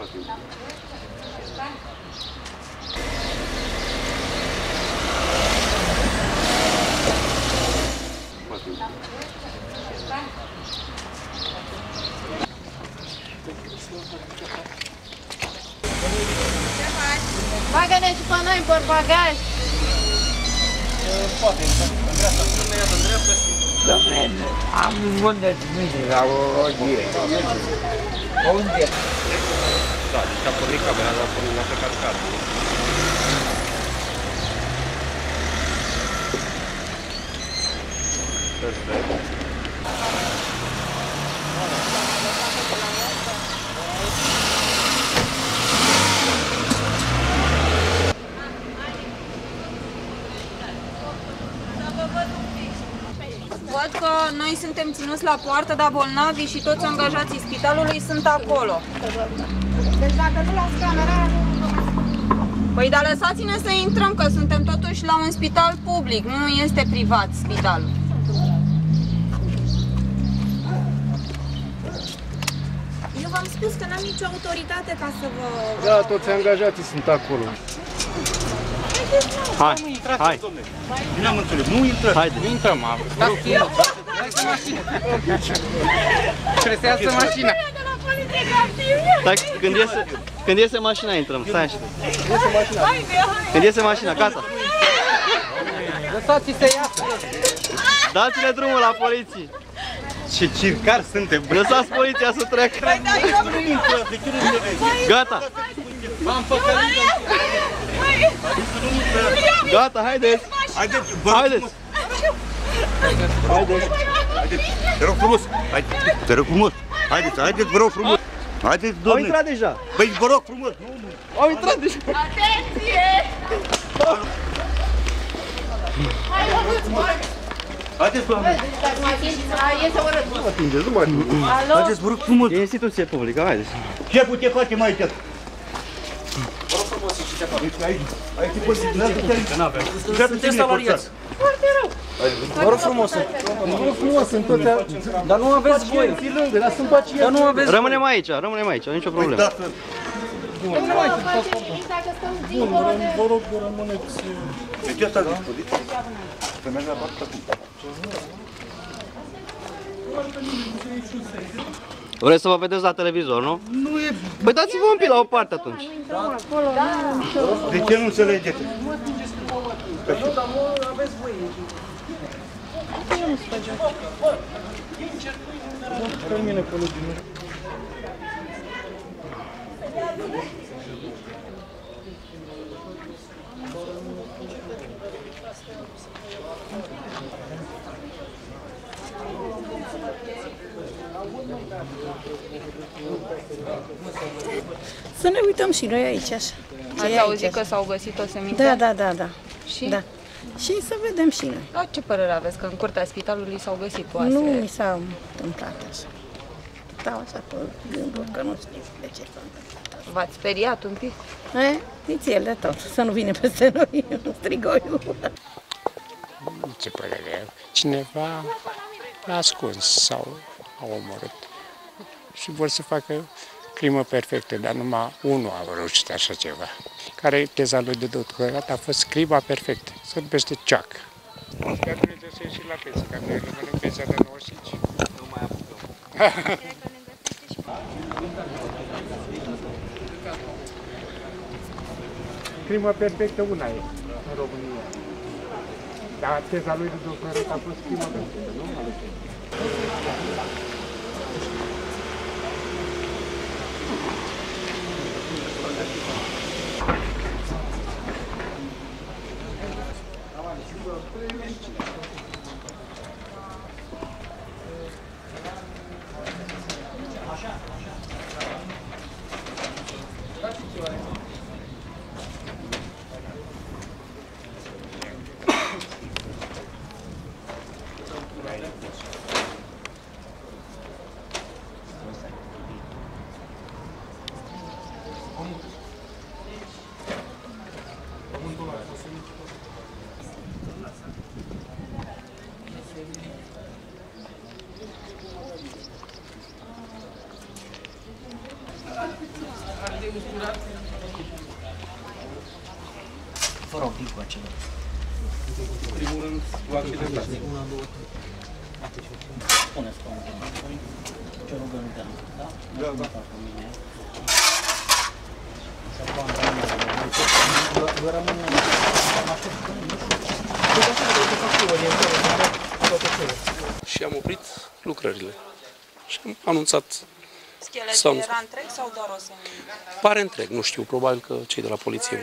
Bagă-ne și pe noi, por bagaj! Poate, Andreea să spune, iată, în dreapta și... Dom'le, am vândut mine la o zi. Unde? Da, deci a pornit camera, a pornit la plecat cadrul. Perfect. Văd că noi suntem ținuți la poartă, dar bolnavii și toți angajații spitalului sunt acolo. Deci dacă nu las camera... Păi dar lăsați-ne să intrăm, că suntem totuși la un spital public, nu este privat spitalul. Eu v-am spus că n-am nicio autoritate ca să vă... Da, toți angajații sunt acolo. Hai, hai. Bine am înțeles, nu intrăm. Haide. Nu intrăm, dați mașina. Presează mașina. Stai, când iese mașina intrăm, stai așa. Când iese mașina, gata. Lăsați-i să iasă. Dați-le drumul la poliție. Ce circari suntem, bă. Lăsați poliția să treacă. Nu intră, de ce nu intră? Gata. V-am păcălit. Gata, haideți. Haideți, Haideți. Haideți. Te rog frumos. Te rog frumos. Haideți, haideți, vă rog frumos. Haideți, Au domnule. intrat deja. Păi, vă rog frumos. Au intrat deja. Atenție! Haideți, doamne. Atingeți, nu mă atingeți. Haideți, vă rog frumos. E instituție publică, haideți. Ce putea face mai tăt? Vă rog frumos, și ce fac? Aici e pozitiv. Sunteți salariați. Vă rog frumos. Vă rog frumos, sunt toate... Dar nu aveți voie. Pacienții lângă, dar sunt pacienți. Dar nu aveți Rămânem aici, nicio problemă. Bun, vă rog, rămâneți... De ce asta a dispoziție? Să merg la partea acum. Vreți să vă vedeți la televizor, nu? Nu e... Păi dați-vă un pic la o parte atunci. De ce nu înțelegeți? Nu, dar nu aveți voie. Termine colegii mei. Să ne uităm și noi aici, așa. Ați auzit că s-au găsit o semințe? Da. Și? Da. Și să vedem și noi. Da, ce părere aveți că în curtea spitalului s-au găsit oase? Nu mi s-a întâmplat așa. Stau așa pe gânduri că nu știu de ce s-a întâmplat. V-ați speriat un pic? Nițel de tot, să nu vină peste noi strigoiul. Ce părere? Cineva l-a ascuns sau a omorât. Și vor să facă crimă perfectă, dar numai unul a reușit așa ceva. Care e teza lui de doctorat? A fost crima perfectă. Se numește Chuck. Sper că trebuie să ieși la pensie, că noi rămânem pensia de 95. Nu mai apucăm. Crima perfectă una e în România. Dar teza lui de doctorat a fost crima perfectă, nu? Fără un pic cu acela. În primul rând, cu accidentat. Spuneți-o. Ce rugămintea, da? Da, da. Vă rămâne... Și am oprit lucrările. Și am anunțat. Scheletul era întreg sau doar o semină? Pare întreg, nu știu, probabil că cei de la poliție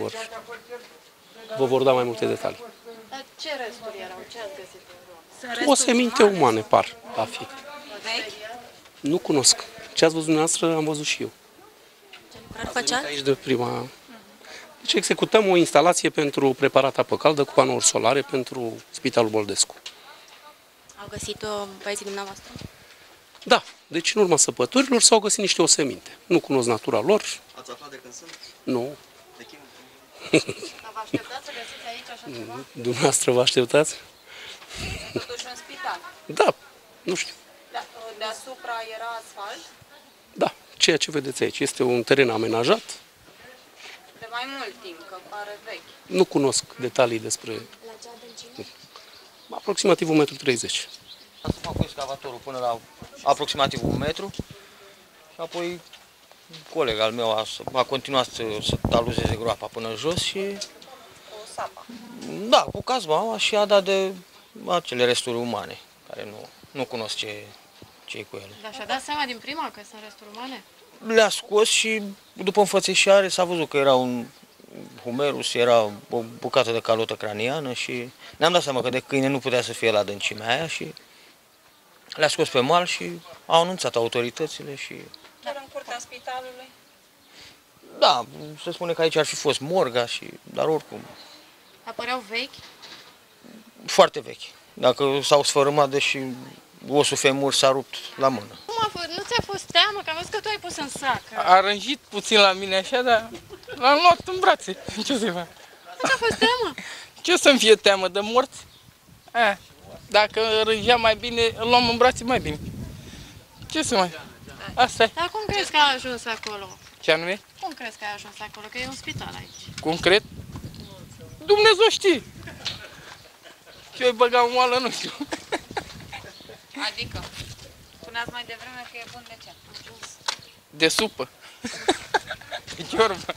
vă vor da mai multe detalii. Dar ce resturi erau? Ce ați găsit? Oseminte umane par a fi. Vechi? Nu cunosc. Ce ați văzut dumneavoastră, am văzut și eu. Ce lucrări făceați? Aici de prima... Deci executăm o instalație pentru preparat apă caldă cu panouri solare pentru Spitalul Boldescu. Au găsit-o băieții dumneavoastră? Da, deci în urma săpăturilor s-au găsit niște oseminte. Nu cunosc natura lor. Ați aflat de când sunt? Nu. De chin? Dar vă așteptați să găsiți aici așa ceva? Dumneavoastră vă așteptați? Totuși un spital. Da, nu știu. Deasupra era asfalt? Da, ceea ce vedeți aici este un teren amenajat. De mai mult timp, că pare vechi. Nu cunosc detalii despre... La ce adâncime? Aproximativ 1,30 m. Am să fac cu excavatorul până la aproximativ 1 metru și apoi colegul al meu a continuat să taluzeze groapa până jos și... Cu sapa. Da, cu cazmaua și a dat de acele resturi umane, care nu cunosc ce e cu ele. Dar și-a dat seama din prima că sunt resturi umane? Le-a scos și după înfățișare s-a văzut că era un humerus, era o bucată de calotă craniană și ne-am dat seama că de câine nu putea să fie la adâncimea aia și le-a scos pe mal și au anunțat autoritățile și... Chiar în curtea spitalului? Da, se spune că aici ar fi fost morga dar oricum... Apăreau vechi? Foarte vechi. Dacă s-au sfărâmat, deși osul femur s-a rupt la mână. Cum a fost? Nu ți-a fost teamă? Că am văzut că tu ai pus în sac. A rânjit puțin la mine așa, dar l-am luat în brațe. Ce să fac? Nu ți-a fost teamă? Ce să-mi fie teamă de morți? Dacă rângea mai bine, îl luam în brațe mai bine. Ce să mai... Asta e. Dar cum crezi că ai ajuns acolo? Ce anume? Cum crezi că ai ajuns acolo? Că e un spital aici. Concret? Dumnezeu știe. Ce-i băga în oală, nu știu. Adică? Spuneați mai devreme că e bun de ce? De supă. De ciorbă.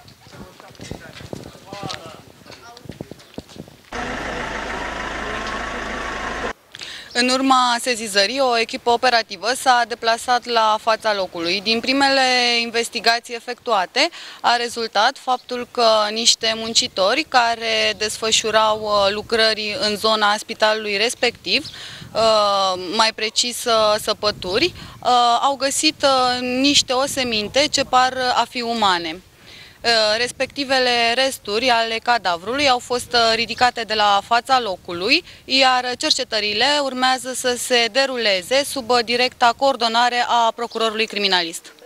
În urma sesizării, o echipă operativă s-a deplasat la fața locului. Din primele investigații efectuate a rezultat faptul că niște muncitori care desfășurau lucrări în zona spitalului respectiv, mai precis săpături, au găsit niște oseminte ce par a fi umane. Respectivele resturi ale cadavrului au fost ridicate de la fața locului, iar cercetările urmează să se deruleze sub directa coordonare a procurorului criminalist.